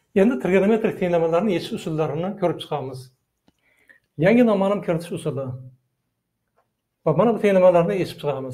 Endi trigonometrik tenglamalarni yechish usullarini ko'rib chiqamiz. Yangi noma'lum kiritish usuli. Va mana bu tenglamalarni yechib chiqamiz.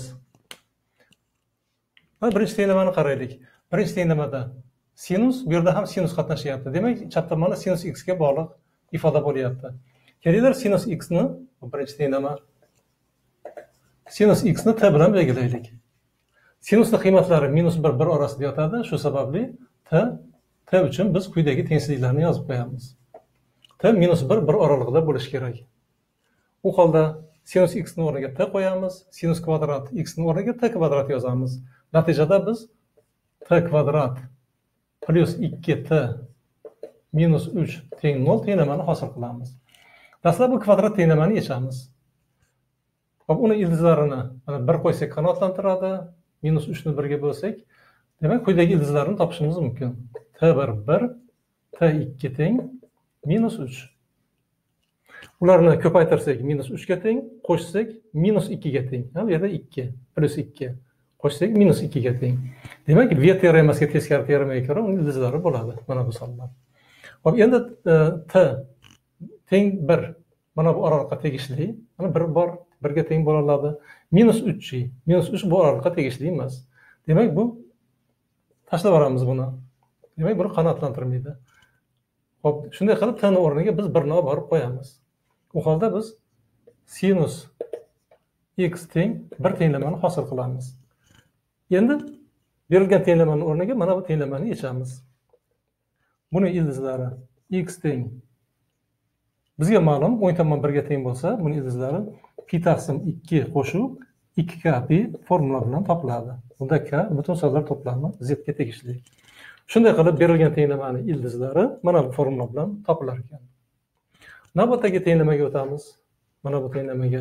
Birinchi tenglamani qaraylik. Birinchi tenglamada sinus, bu yerda ham sinus qatnashyapti. Demak, chap tomoni sinus x ga bog'liq ifoda bo'lyapti. Kelinglar sinus x ni, birinchi tenglama. Sinus x ni t bilan belgilaylik. Sinusning qiymatlari -1 1 orasida yotadi. Shu sababli t uchun biz quyidagi tengsizliklarni yozib qo'yamiz. T -1 1 oralig'ida bo'lishi kerak. U holda sinus x ni o'rniga t qo'yamiz, sinus kvadrat x ni o'rniga t kvadrat yozamiz. Natijada biz t kvadrat plus 2t minus 3 teng 0 tenglamani hosil qilamiz. Dastlab bu kvadrat tenglamani yechamiz. Hop, uni ildizlarini mana 1 qo'ysak qanotlantiradi, -3 ni 1 ga bo'lsak, demak quyidagi ildizlarni topishimiz mumkin. t1 1, t2 teng -3. Ularni ko'paytirsak -3 ga teng, qo'shsak -2 ga teng. Bu yerda 2 plus 2 qo'shsak -2 ga teng. Demak, v teoremasiga teskari teoremaga ko'ra uning ildizlari bo'ladi. Mana bu sonlar. Hop, endi t teng 1 mana bu oraliqqa tegishli. Mana 1 bor, 1 ga teng bo'la oladi. -3chi, -3 bu oraliqqa tegishli emas. Demak, bu tashlab yuboramiz buni. Demak, buni qanotlantirmaydi. Hop, shunday qilib t ni o'rniga biz 1 ni olib borib qo'yamiz. U holda biz sinus x teng 1 tenglamani hosil qilamiz. Endi berilgan tenglamani o'rniga mana bu tenglamani yechamiz. Buni ildizlari x teng bizga ma'lum 10 tomon 1 ga teng bo'lsa, buni ildizlari pi taqsim 2 qo'shuv 2k pi formula bilan topiladi. Bunda k butun sonlar to'plami z ga tegishli. Shunday qilib berilgan tenglamani ildizlari mana bu formula bilan topilar ekan. Navbatdagi tenglamaga o'tamiz. Mana bu tenglamaga.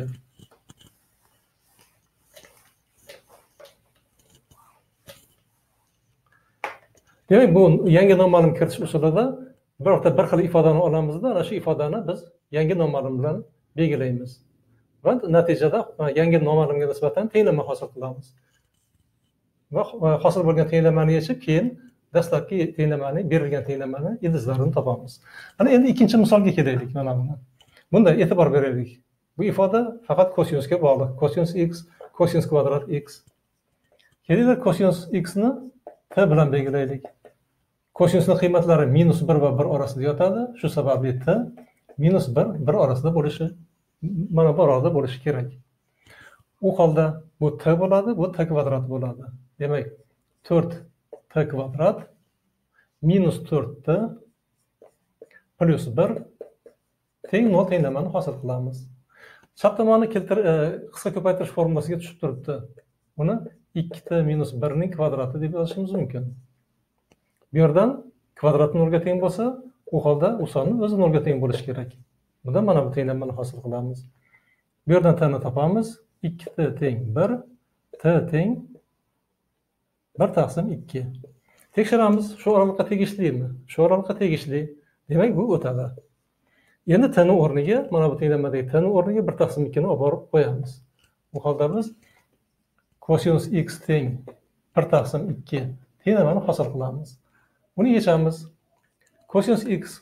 Demak, bu yangi noma'lum kiritish usulida bir xil ifodani olamizda, ana shu ifodani biz yangi noma'lum bilan belgilaymiz. Va natijada yangi noma'lumga nisbatan tenglama hosil qilamiz. Va hosil bo'lgan tenglamani yechib, keyin dastlabki tenglamani, berilgan tenglamani ildizlarini topamiz. Ana endi ikkinchi misolga kelaylik mana buni. Bunda e'tibor beraylik. Bu ifoda faqat kosinusga bog'liq. Kosinus x, kosinus kvadrat x. Kelinglar kosinus x ni t bilan belgilaylik. Kosinusning qiymatlari -1 va 1 orasida yotadi. Shu sababli t -1 1 orasida bo'lishi, mana bu orada bo'lishi kerak. U holda bu t bo'ladi, bu t kvadrat bo'ladi. Demak, 4t kvadrat -4t plus 1 teng 0 tenglamani hosil qilamiz. Chap tomonni qisqa ko'paytirish formulasiga tushib turibdi. Buni 2t minus 1 ning kvadrati deb yozishimiz mumkin. Bu yerdan kvadrat 0 ga teng bo'lsa, u holda u sonni o'zi 0 ga teng bo'lishi kerak. Bunda mana bu tenglamani hosil qilamiz. Bu yerdan t ni topamiz. 2t teng 1, t teng 1 taqsim 2. Tekshiramiz, shu oraliqqa tegishlimi? Shu oraliqqa tegishli. Demak, bu o'tadi. Endi t ni o'rniga, mana bu tenglamadagi t ni o'rniga 1 taqsim 2 ni olib borib qo'yamiz. Bu holda biz kosinus x teng 1 taqsim 2 tenglamani hosil qilamiz. Buni yechamiz. Kosinus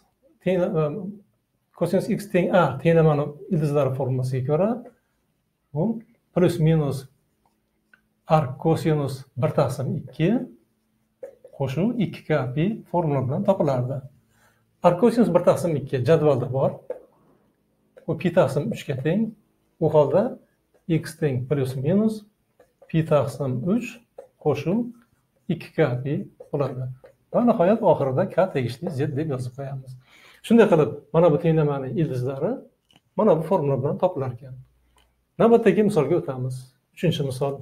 x teng a tenglamani ildizlari formulasiga ko'ra bu plus minus arc kosinus 1 taqsim 2 qo'shuv 2k pi formula bilan topilardi. Arc kosinus 1 taqsim 2 jadvalda bor. Bu pi taqsim 3 ga teng. U holda x teng plus minus pi taqsim 3 qo'shuv 2k pi bo'ladi. Va nihoyat oxirida k tegishli z deb yozib qo'yamiz. Shunday qilib, mana bu tenglamani ildizlari mana bu formula bilan topilar ekan. Navbatdagi misolga o'tamiz. 3-misol.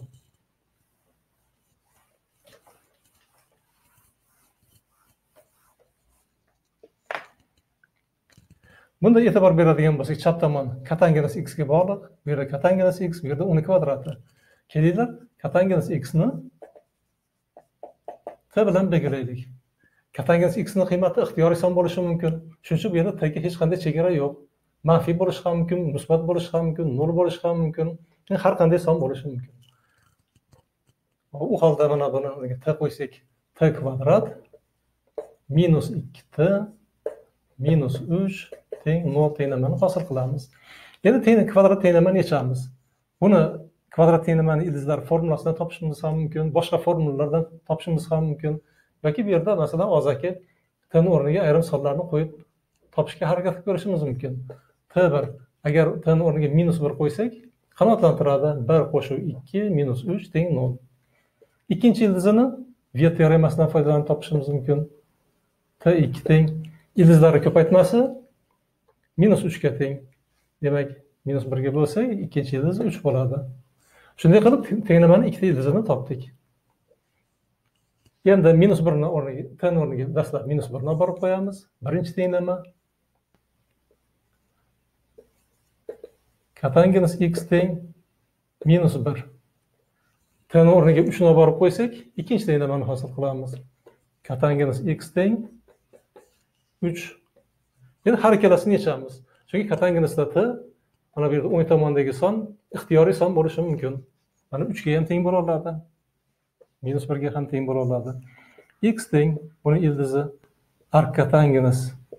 Bunda e'tibor beradigan bo'lsak, chap tomon kotangens x ga bog'liq, bu yerda kotangens x, bu yerda uni kvadrati. Kelinglar, kotangens x ni t bilan belgilaylik. Kotangens x ni qiymati ixtiyoriy son bo'lishi mumkin. Shuning uchun bu yerda t ga hech qanday chegara yo'q. Manfiy bo'lishi ham mumkin, musbat bo'lishi ham mumkin, 0 bo'lishi ham mumkin. Har qanday son bo'lishi mumkin. U holda mana buni t qo'ysak, t kvadrat minus 2t minus 3 teng 0 tenglamani hosil qilamiz. Endi tengni kvadrat tenglamani yechamiz. Buni kvadrat tenglamani ildizlari formulasidan topishimiz ham mumkin, boshqa formulalardan topishimiz ham mumkin. Yoki bu yerda masalan ozaki t o'rniga ayrim sonlarni qo'yib topishga harakat qilib ko'rishimiz mumkin. T1 agar t o'rniga minus 1 qo'ysak, qanoatlantiradi. 1 qo'shib 2 minus 3 teng 0. Ikkinchi ildizini Viet teoremasidan foydalanib topishimiz mumkin. T2 teng ildizlari ko'paytmasi minus 3 ga teng. Demak, minus 1 ga bo'lsak, ikkinchi ildiz 3 bo'ladi. Shunday qilib tenglamani ikkita ildizini topdik. Endi minus 1 ni o'rniga, t ni o'rniga dastlab minus 1 ni olib borib qo'yamiz. Birinchi tenglama kotanginus x teng minus 1. T ni o'rniga 3 ni olib borib qo'ysak, ikkinchi tenglamani hosil qilamiz. Kotanginus x teng 3. Endi har ikkalasini yechamiz. Chunki kotanginusda t mana bu yerda o'ng tomondagi son ixtiyoriy son bo'lishi mumkin. Mana 3 ga ham teng bo'la oladi. Minus 1 ga ham teng bo'la oladi. X teng buni ildizi arckotanginus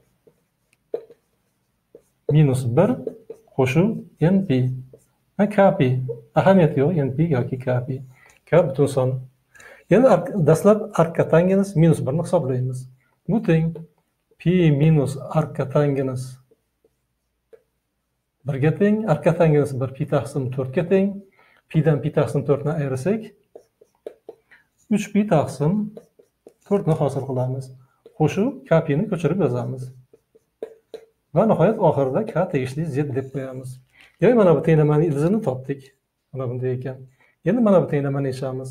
minus 1 qo'shuv np. Kp. Ahamiyati yo'q, np yoki kp. K butun son. Endi dastlab arckotanginus minus 1 ni hisoblaymiz. Bu teng pi minus arckotanginus 1 ga teng, arckotanginus 1 pi taqsim 4 ga teng. Pi dan pi taqsim 4 ni ayirsak 3 pi taqsim 4 ni hosil qilamiz. Qo'shuv kp ni ko'chirib yozamiz. Va nihoyat oxirida k tegishli z deb qo'yamiz. Demak, mana bu tenglamani ildizini topdik. Mana bunday ekan. Endi mana bu tenglamani yechamiz.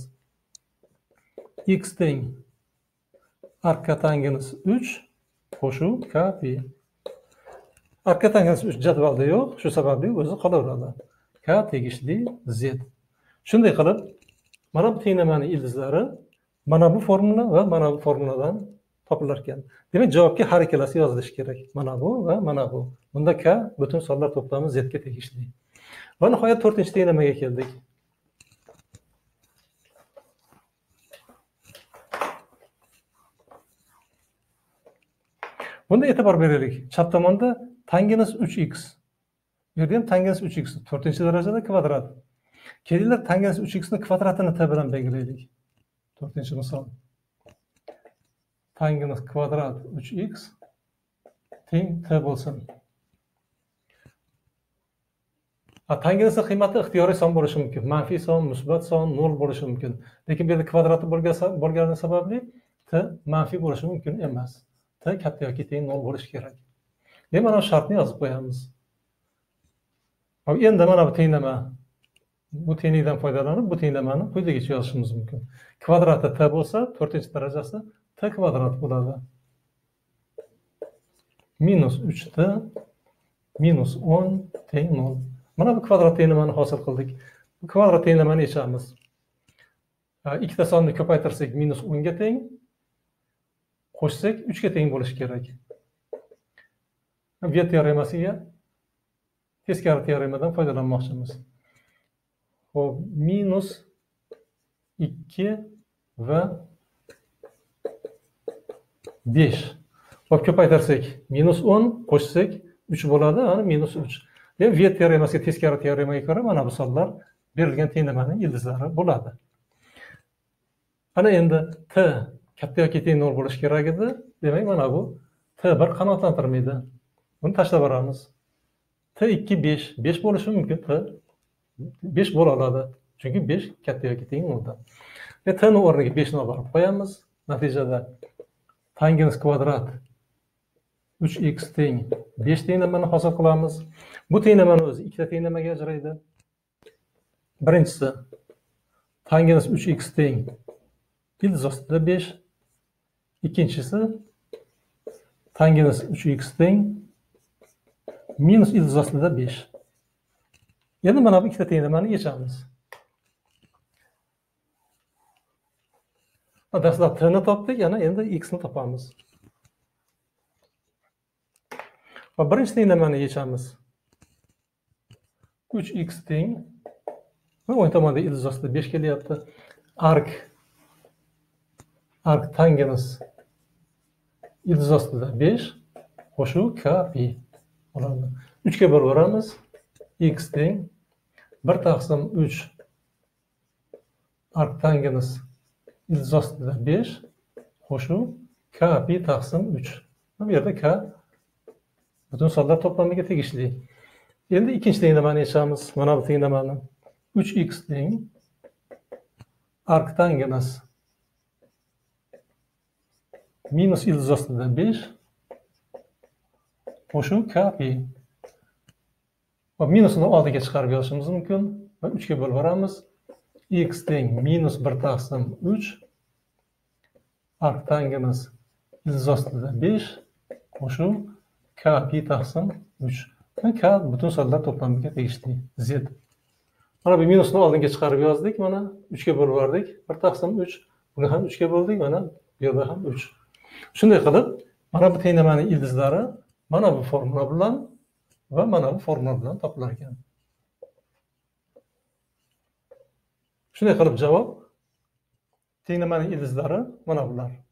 X teng arckotanginus 3 qo'shuv kp. Arckotanginus 3 jadvalda yo'q, shu sababli o'zi qolaveradi. K tegishli z. Shunday qilib, mana bu tenglamani ildizlari mana bu formula va mana bu formuladan topilar ekan. Demak, javobga har ikkalasi yozilishi kerak. Mana bu va mana bu. Bunda k butun sonlar to'plami z ga tegishli. Va nihoyat 4-chi tenglamaga keldik. Bunda e'tibor beraylik. Chap tomonda tanginus 3x. Bu yerda ham tanginus 3x 4-darajada kvadrat. Kelinglar tanginus 3x ni kvadratini t bilan belgilaylik. 4-misol. Tanginus kvadrat 3x teng t bo'lsin. Tanginusning qiymati ixtiyoriy son bo'lishi mumkin. Manfiy son, musbat son, 0 bo'lishi mumkin. Lekin bu yerda kvadrati bo'lgani sababli t manfiy bo'lishi mumkin emas. T katta yoki teng 0 bo'lishi kerak. Demak, mana shartni yozib qo'yamiz. Endi mana bu tenglama, bu tenglikdan foydalanib, bu tenglamani quyidagicha yozishimiz mumkin. Kvadrati t bo'lsa, 4-darajasi t kvadrat bo'ladi. Minus 3t minus 10 teng 0. Mana bu kvadrat tenglamani hosil qildik. Bu kvadrat tenglamani yechamiz. Ikkita sonni ko'paytirsak minus 10 ga teng, qo'shsak 3 ga teng bo'lishi kerak. Viet teoremasiga teskari teoremadan foydalanmoqchimiz. Xo'p, minus 2 va 5. Xo'p, ko'paytirsak minus 10, qo'shsak 3 bo'ladi, ana minus 3. Demak, Viet teoremasiga teskari teoremaga ko'ra mana bu sonlar berilgan tenglamaning ildizlari bo'ladi. Ana endi t katta yoki teng 0 bo'lishi kerak edi. Demak, mana bu t1 qanoatlantirmaydi. Buni tashlab yuboramiz. T2 5, 5 bo'lishi mumkin, t 5 bo'la oladi. Chunki 5 katta yoki teng 0 dan. T ni o'rniga 5 ni olib borib qo'yamiz. Natijada tanginus kvadrat 3x teng 5 tenglamani hosil qilamiz. Bu tenglamani o'zi ikkita tenglamaga ajraydi. Birinchisi tanginus 3x teng ildiz ostida 5. Ikkinchisi tanginus 3x teng minus ildiz ostida 5. Endi mana bu ikkita tenglamani yechamiz. Dastlab t ni topdik, yana endi x ni topamiz. Va birinchi tenglamani yechamiz. 3x teng va o'ng tomonda ildiz ostida 5 kelyapti. Arc tanginus ildiz ostida 5 qo'shuv k pi bo'ladi. 3 ga bo'lib beramiz. X teng 1 taqsim 3 arctangens ildiz ostida 5 qo'shuv k pi taqsim 3. Bu yerda k butun sonlar to'plamiga tegishli. Endi ikkinchi tenglamani yechamiz. Mana bu tenglamani 3x teng arctangens minus ildiz ostida 5 qo'shuv k pi. Va minusni oldiga chiqarib yozishimiz mumkin. Va 3 ga bo'lib beramiz. X teng minus 1 taqsim 3 arctangens ildiz ostida 5 qo'shuv k pi taqsim 3. K butun sonlar to'plamiga tegishli z. Mana bu minusni oldinga chiqarib yozdik. Mana 3 ga bo'lib berdik. 1 taqsim 3. Buni ham 3 ga bo'ldik. Mana bu yerda ham 3. Shunday qilib, mana bu tenglamaning ildizlari mana bu formula bilan va mana bu formula bilan topilar ekan. Shunday qilib javob tenglamaning ildizlari mana bular.